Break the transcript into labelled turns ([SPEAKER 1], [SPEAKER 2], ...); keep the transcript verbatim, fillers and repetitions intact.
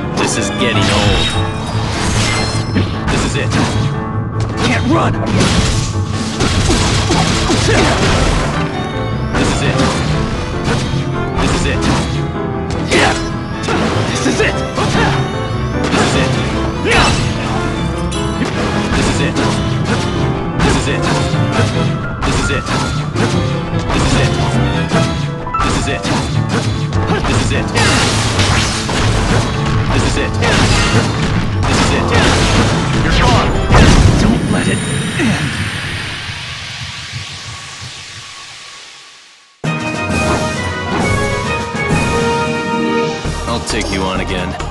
[SPEAKER 1] This is getting old. This is it.
[SPEAKER 2] Can't run!
[SPEAKER 1] This is it. This is it.
[SPEAKER 2] Yeah! This is it!
[SPEAKER 1] This is it.
[SPEAKER 2] Yeah!
[SPEAKER 1] This is it. This is it. This is it. This is it. This is it. This is it. This is it. This is it.
[SPEAKER 2] You're gone! Don't let it end!
[SPEAKER 1] I'll take you on again.